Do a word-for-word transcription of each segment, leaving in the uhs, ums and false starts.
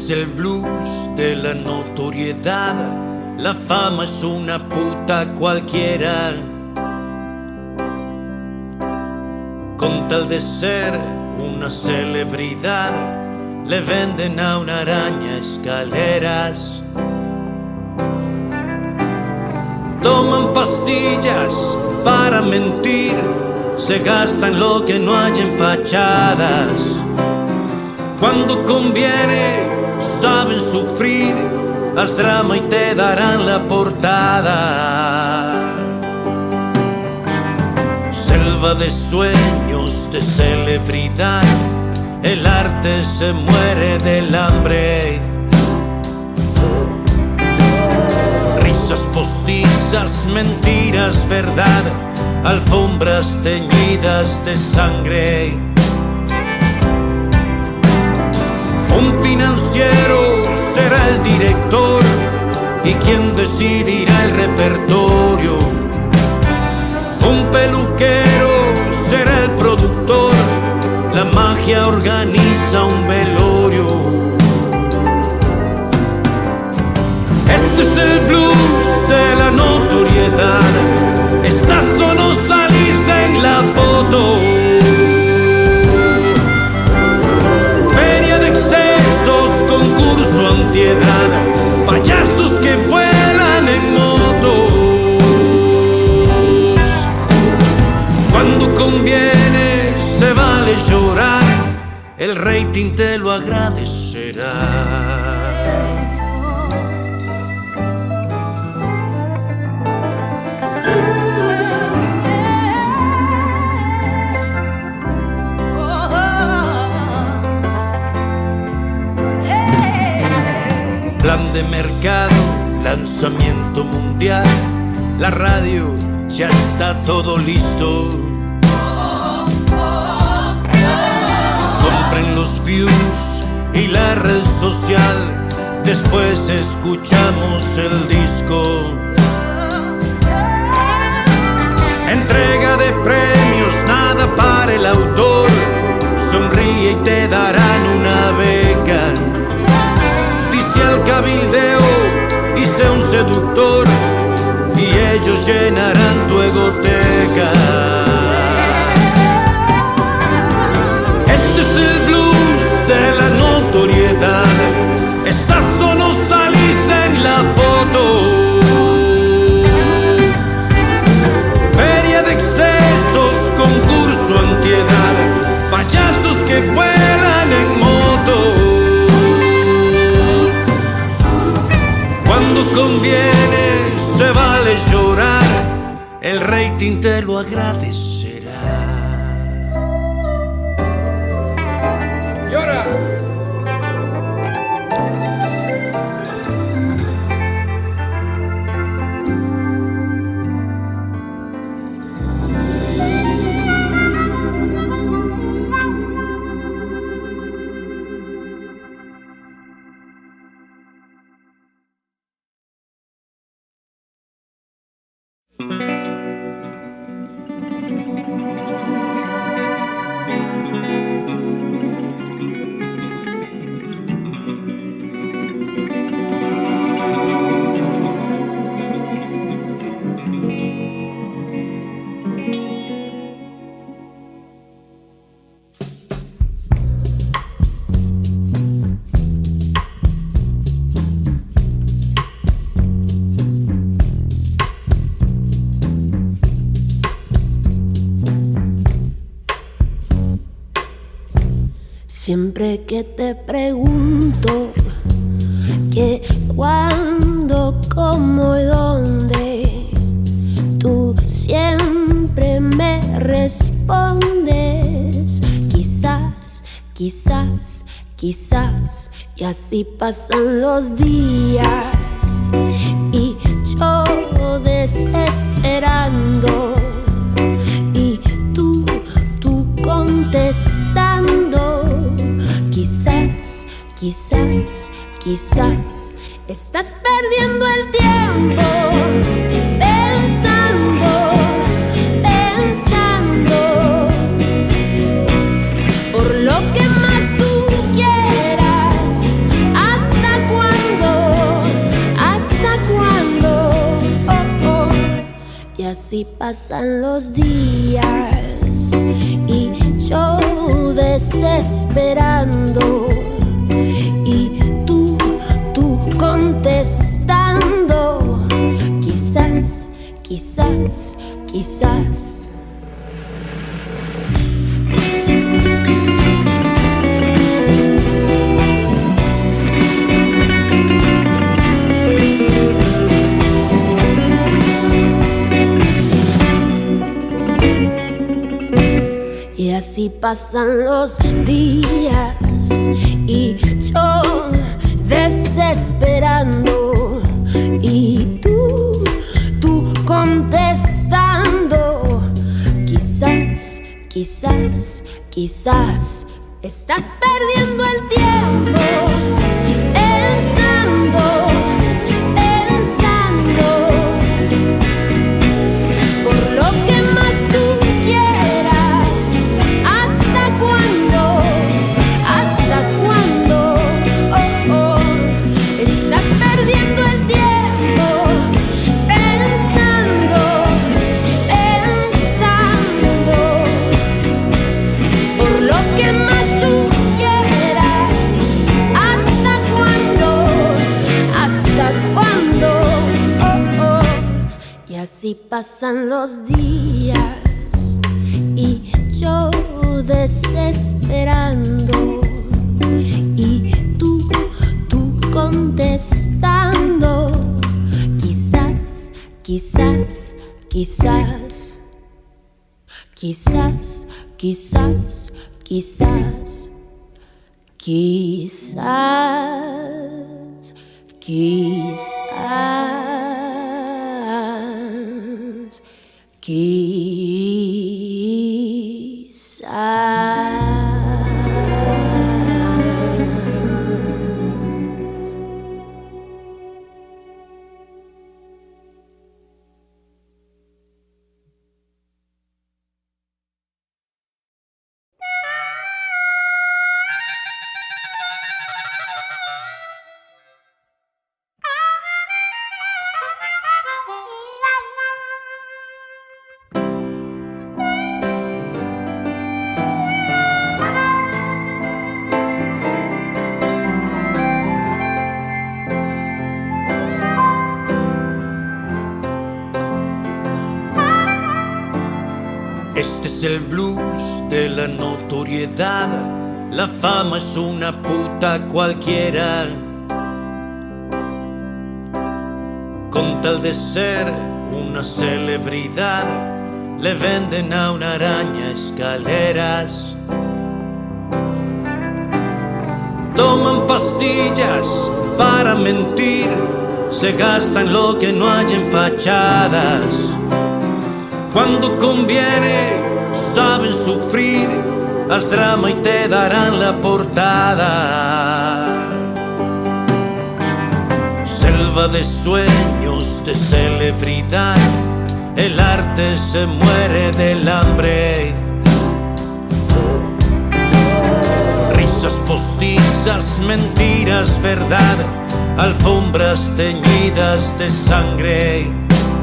es el blues de la notoriedad. La fama es una puta cualquiera, con tal de ser una celebridad le venden a una araña escaleras. Toman pastillas para mentir, se gastan lo que no hay en fachadas. Cuando conviene saben sufrir, haz drama y te darán la portada. Selva de sueños de celebridad, el arte se muere del hambre. Risas postizas, mentiras, verdad, alfombras teñidas de sangre. Un financiero será el director y quien decidirá el repertorio. Un peluquero será el productor, la magia organiza un velorio. Este es el blues de la notoriedad, estás o no salís en la foto. Feria de excesos, concurso antiedad, payasos que vuelan en motos. Cuando conviene se vale llorar, el rating te lo agradecerá. Plan de mercado, lanzamiento mundial, la radio, ya está todo listo. Compren los views y la red social, después escuchamos el disco. Entrega de premios, nada para el autor, sonríe y te darán una beca. Dice al cabildeo y sé un seductor y ellos llenarán tu egoteca. Este es el blues de la notoriedad, estás o no salís en la foto. Feria de excesos, concurso antiedad, payasos que vuelan en moto. Cuando conviene se vale llorar, el rating te lo agradecerá. ¡Llora! Siempre que te pregunto qué, cuándo, cómo y dónde, tú siempre me respondes quizás, quizás, quizás. Y así pasan los días y yo desesperando y tú, tú contestando. Quizás, quizás, quizás estás perdiendo el tiempo pensando, pensando por lo que más tú quieras hacer. así pasan los días y yo desesperando y tú, tú contestando. Quizás, quizás, quizás. Y así pasan los días y yo desesperando y tú, tú contestando. Quizás, quizás, quizás estás perdiendo el tiempo pensando, pensando por lo que más tú quieras. ¿Hasta cuándo? ¿Hasta cuándo? Oh, oh. Estás perdiendo el tiempo pensando, pensando por lo que más tú quieras. ¿Hasta cuándo? ¿Hasta cuándo? Oh, oh. Y así pasan los días y yo desesperando y tú, tú contestando. Quizás, quizás, quizás, quizás, quizás, quizás, quizás, quizás, quizás. Este es el blues de la notoriedad. La fama es una puta cualquiera. Con tal de ser una celebridad, le venden a una araña escaleras. Toman pastillas para mentir, se gastan lo que no hay en fachadas. Cuando conviene, saben sufrir, haz drama y te darán la portada. Selva de sueños, de celebridad, el arte se muere del hambre. Risas postizas, mentiras, verdad, alfombras teñidas de sangre.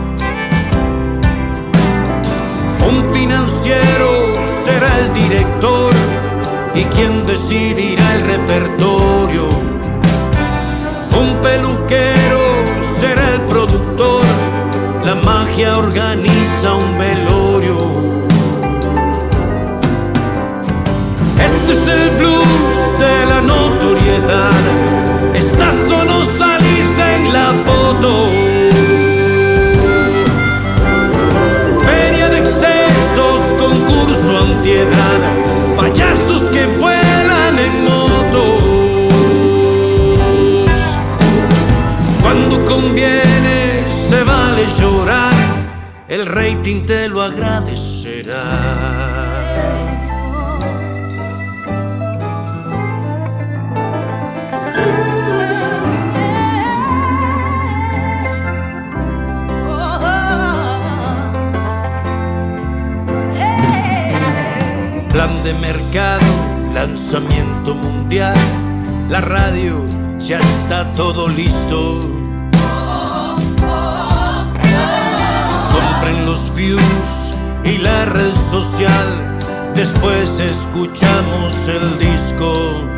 Un financiero será el director y quien decidirá el repertorio. Un peluquero será el productor, la magia organiza un velorio. Este es el blues de la notoriedad, estás o no salís en la foto. Concurso antiedad, payasos que vuelan en motos. Cuando conviene se vale llorar, el rating te lo agradecerá. Plan de mercado, lanzamiento mundial, la radio, ya está todo listo. Compren los los views y la red social, después escuchamos el disco.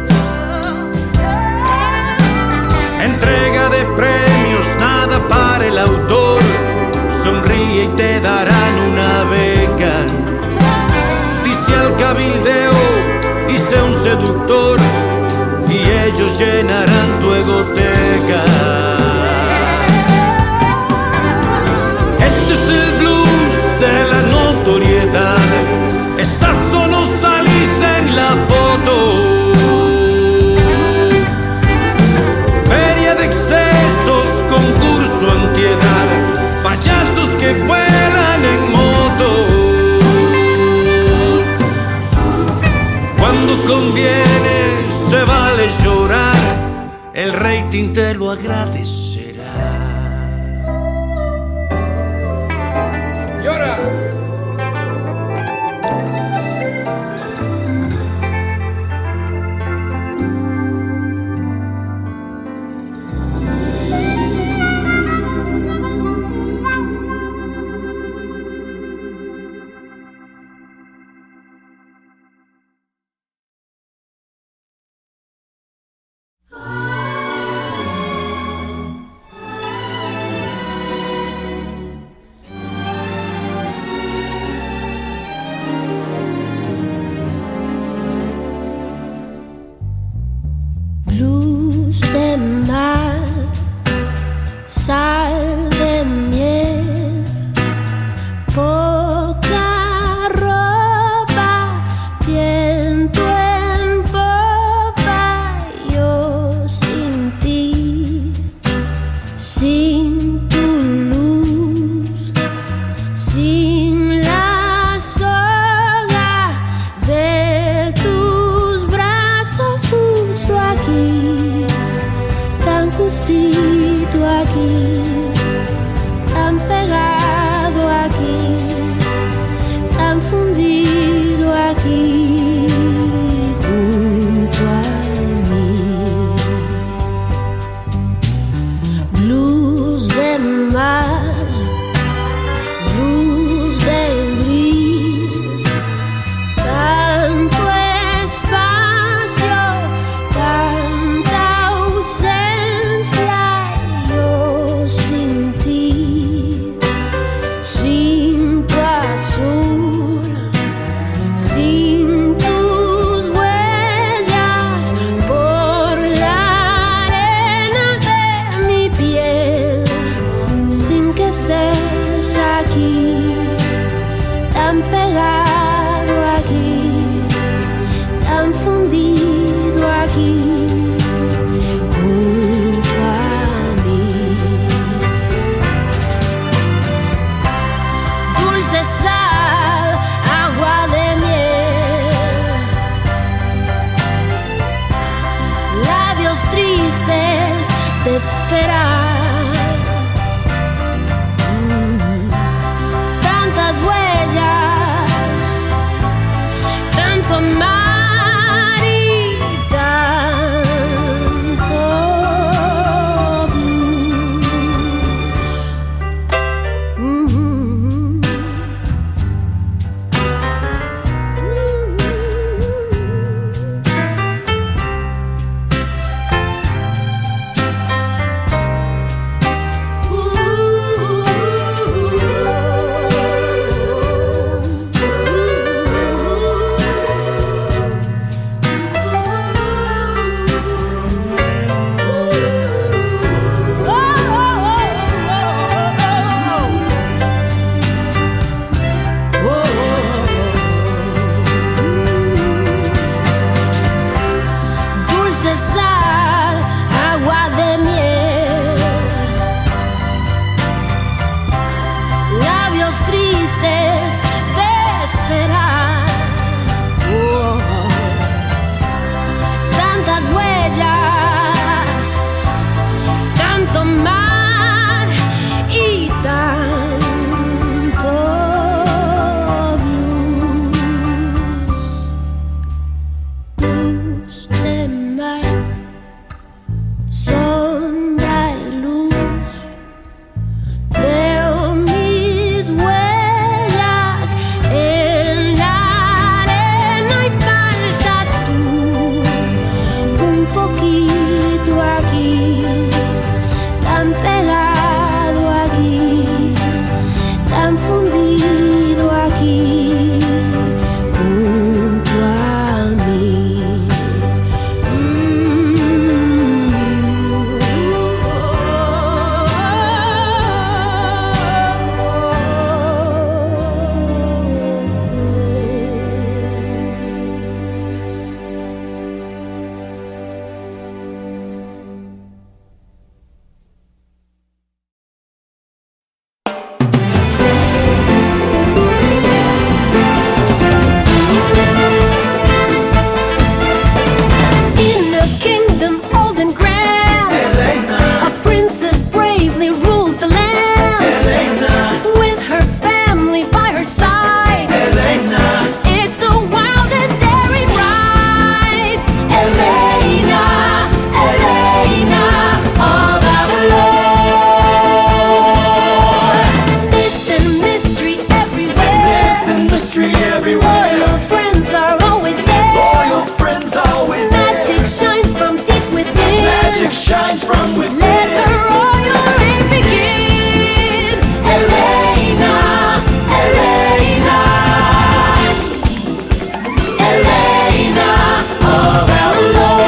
Entrega de premios, nada para el autor, sonríe y te darán una beca. Dice al cabildeo y sé un seductor, y ellos llenarán tu egoteca. Este es el blues de la notoriedad, estás o no salís en la foto. Feria de excesos, concurso antiedad, payasos que vuelan en moto. Cuando conviene se vale llorar, el rating te lo agradecerá. Llora. Luz de mar, sal de miel, poca ropa, viento en popa, yo sin ti, sin tu luz, sin la soga de tus brazos justo aquí, tan justito aquí, tan pegado aquí, tan fundido aquí, junto a mí. Blues tan pegado aquí, tan fundido aquí, junto a mí. Mm. In a kingdom old and grand, a princess bravely rules the land. With her family by her side, it's a wild and daring ride. Elena, Elena of Avalor. Myth and mystery everywhere. Mystery everywhere. Loyal friends are always there. Loyal friends always Magic there. shines from deep within. Magic shines from within. Let the royal reign begin. Elena, Elena, Elena of Avalor.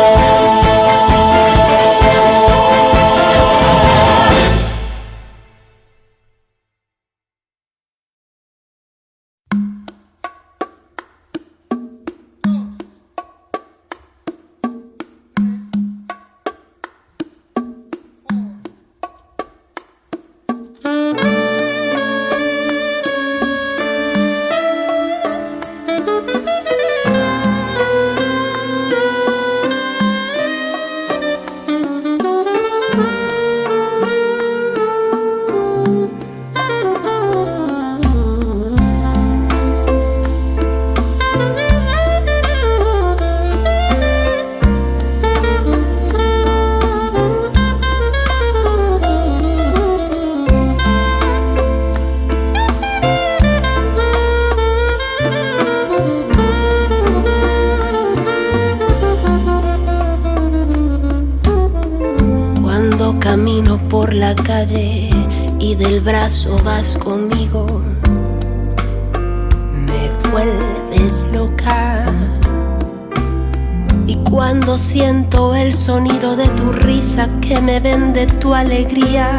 Cuando camino por la calle y del brazo vas conmigo, me vuelves loca. Y cuando siento el sonido de tu risa que me vende tu alegría,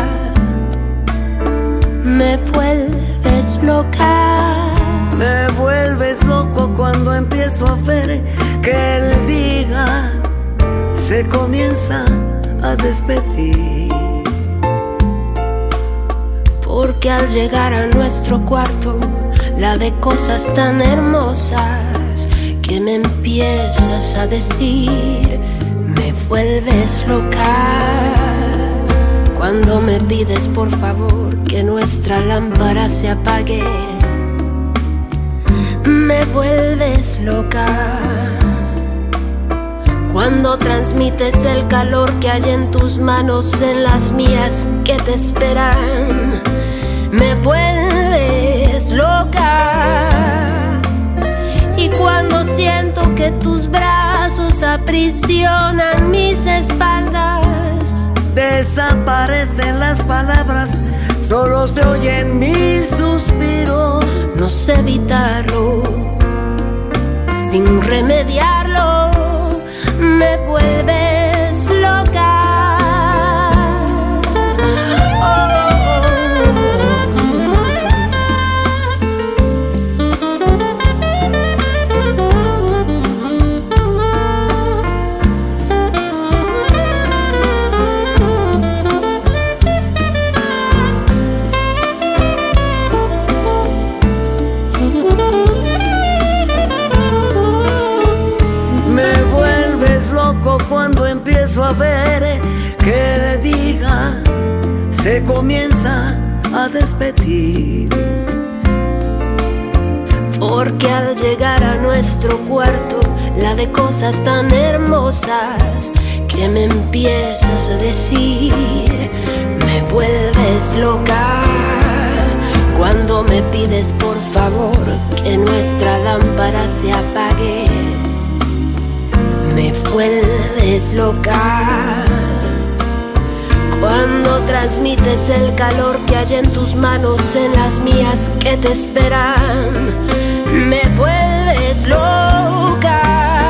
me vuelves loca. Me vuelves loco cuando empiezo a ver que el día se comienza a despedir. Porque al llegar a nuestro cuarto, la de cosas tan hermosas que me empiezas a decir, me vuelves loca. Cuando me pides por favor que nuestra lámpara se apague, me vuelves loca. Cuando transmites el calor que hay en tus manos en las mías que te esperan, me vuelves loca. Y cuando siento que tus brazos aprisionan mis espaldas, Desaparecen las palabras, solo se oyen mil suspiros. no sé evitarlo, sin remediarlo, me vuelves loca. Cuando empiezo a ver que el día se comienza a despedir. Porque al llegar a nuestro cuarto, la de cosas tan hermosas que me empiezas a decir, me vuelves loca. Cuando me pides por favor que nuestra lámpara se apague, me vuelves loca. Cuando transmites el calor que hay en tus manos en las mías que te esperan, me vuelves loca.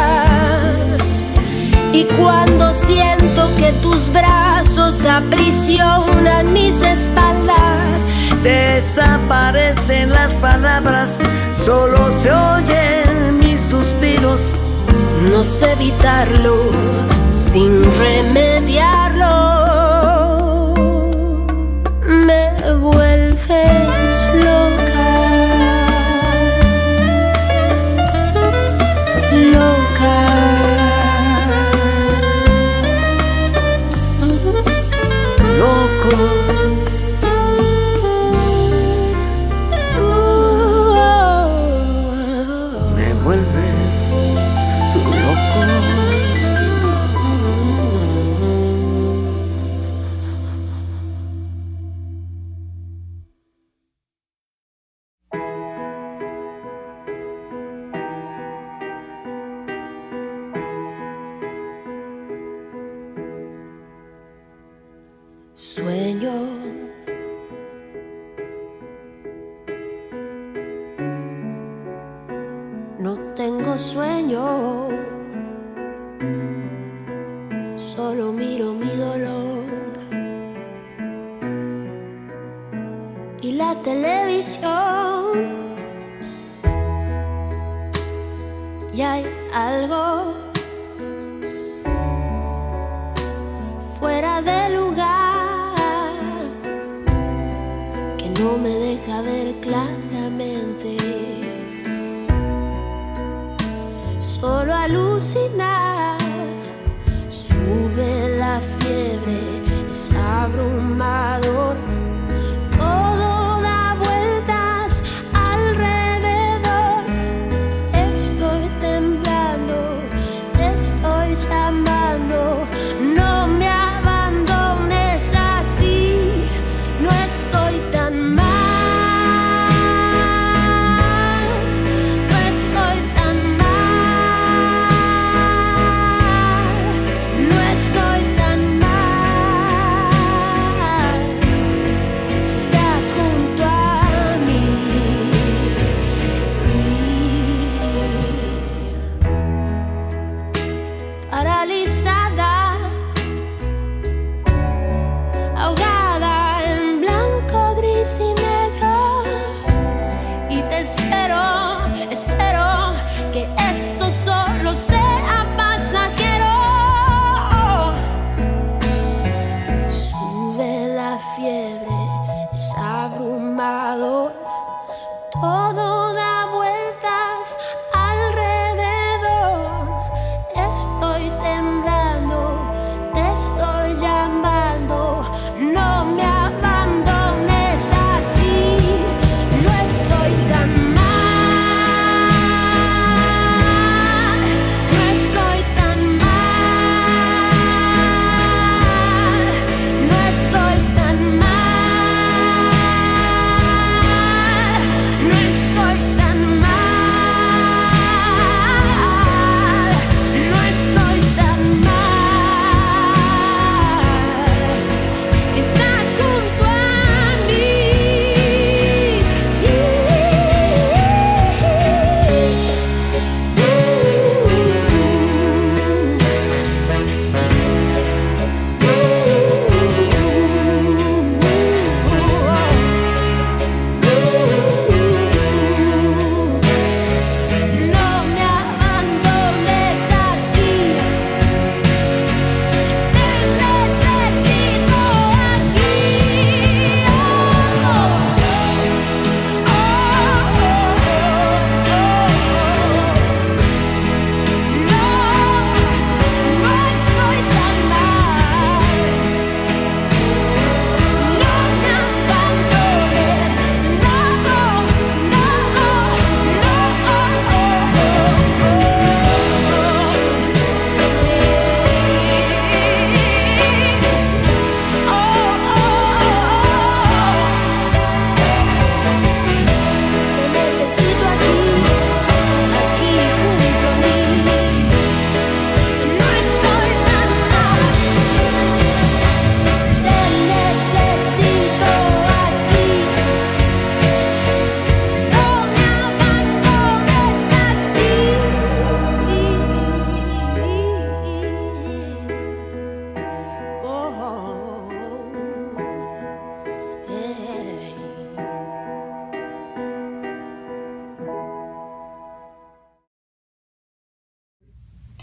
Y cuando siento que tus brazos aprisionan mis espaldas, desaparecen las palabras, solo se oyen mis suspiros. No sé evitarlo sin remediarlo. Me vuelves loca, loca. Loco. Me vuelves loco. Sueño, no tengo sueño, solo miro mi dolor y la televisión. Y hay algo fuera de lugar que no me deja ver claramente. Solo alucinar, sube la fiebre, es abrumador. Todo da vueltas alrededor. Estoy temblando, te estoy llamando. No me abandones así, no estoy tan mal. No estoy tan mal. No estoy tan mal. Si estás junto a mí. Paralizada, ahogada en blanco, gris y negro. Y te espero, espero que esto solo sea pasajero. Sube la fiebre, es abrumador. Todo da vueltas alrededor. Estoy temblando, te estoy llamando. No me abandones así, no estoy tan mal. No estoy tan mal. No estoy tan mal.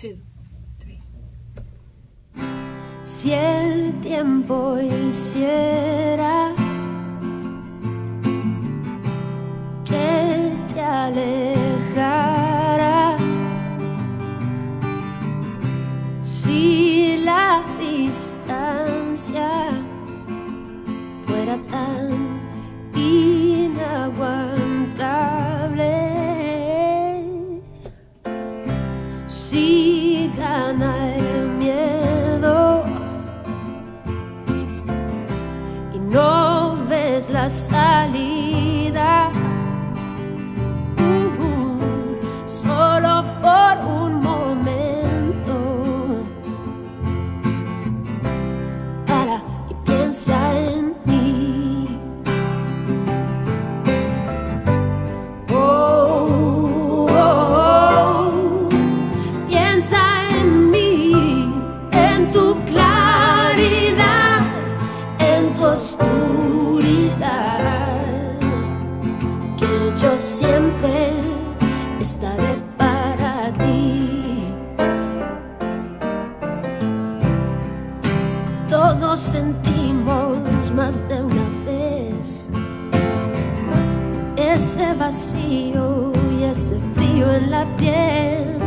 two, three. Si el tiempo hiciera que te alejaras, si la distancia fuera tan inaguantable, si gana el miedo y no ves la salida, uh, solo por un momento, para y piensa en mí. Oh, oh, oh. Piensa en mí, en tu claridad, en tu oscuridad, que yo siempre estaré para ti. Todos sentimos más de una vez ese vacío y ese frío en la piel,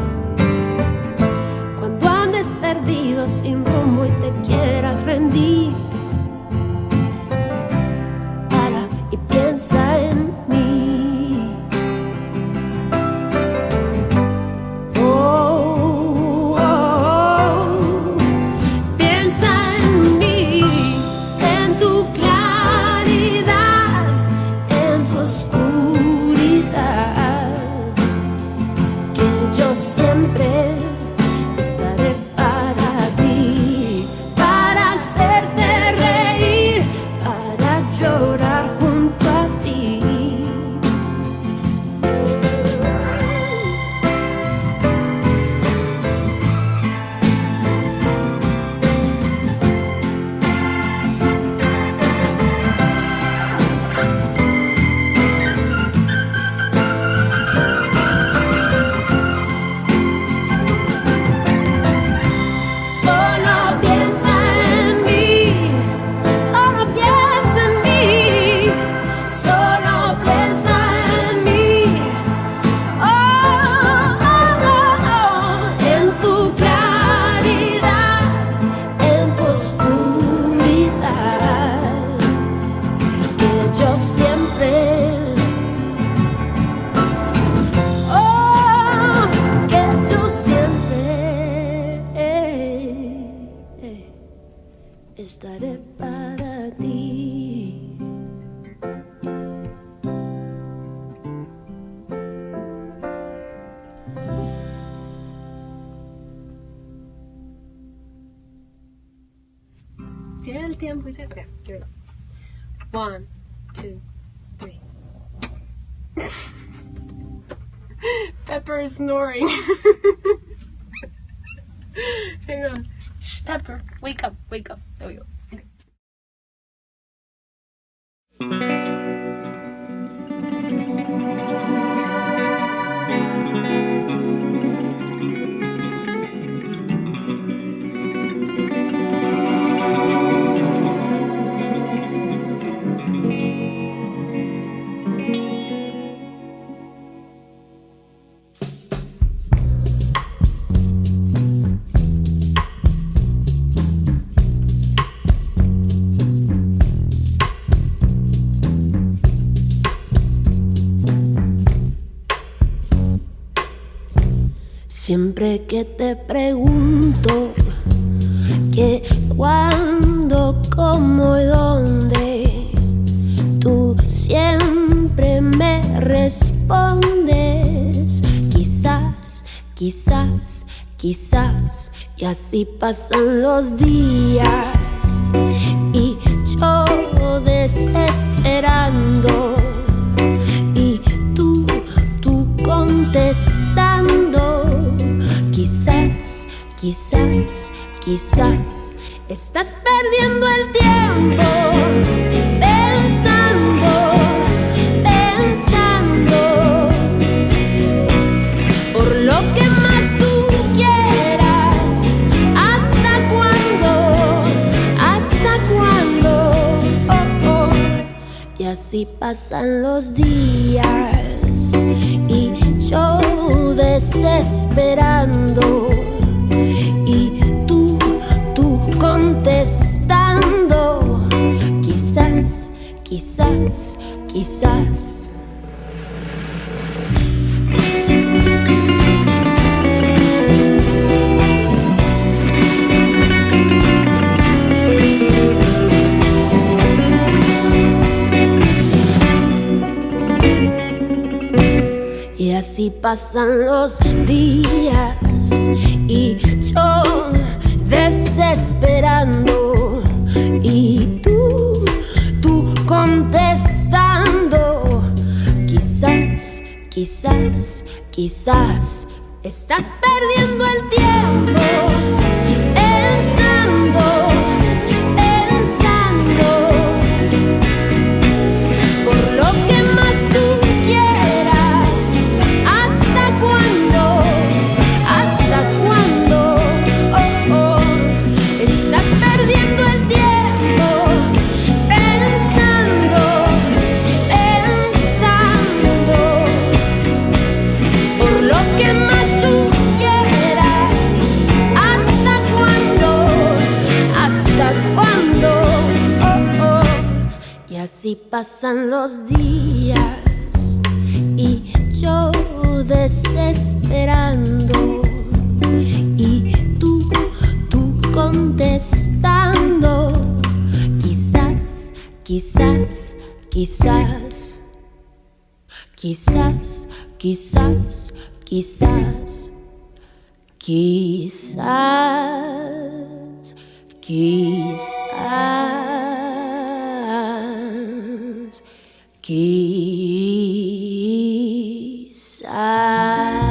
cuando andes perdido sin rumbo y te quieras rendir. Para y piensa en mí. Oh, oh, oh. Piensa en mí, en tu claridad, en tu oscuridad, que yo siempre estaré para ti, para hacerte reír, para llorar junto a ti. Solo piensa en mí, solo piensa en mí, solo piensa en mí. Oh, oh, oh, oh. En tu claridad, en tu oscuridad, que yo siempre, oh, que yo siempre estaré para ti. Si el tiempo hice, okay, here we go. One, two, three. Pepper is snoring. Hang on. Shh, Pepper, wake up, wake up. There we go. Okay. Siempre que te pregunto que cuándo, cómo y dónde, tú siempre me respondes quizás, quizás, quizás. Y así pasan los días y yo desesperando y tú, tú contestando. Quizás, quizás, quizás estás perdiendo el tiempo pensando, pensando por lo que más tú quieres. Y así pasan los días y yo desesperando y tú, tú contestando. Quizás, quizás, quizás. Y así pasan los días y yo desesperando y tú, tú contestando. Quizás, quizás, quizás estás perdiendo el tiempo pensando, pensando por lo que más tú quieras. ¿Hasta cuándo? ¿Hasta cuándo? Oh, oh. Estás perdiendo el tiempo pensando, pensando por lo que más tú quieras. ¿Hasta cuándo? ¿Hasta cuándo? Oh, oh. Y así pasan los días y yo desesperando y tú, tú contestando. Quizás, quizás, quizás, quizás, quizás, quizás, quizás, quizás, quizás.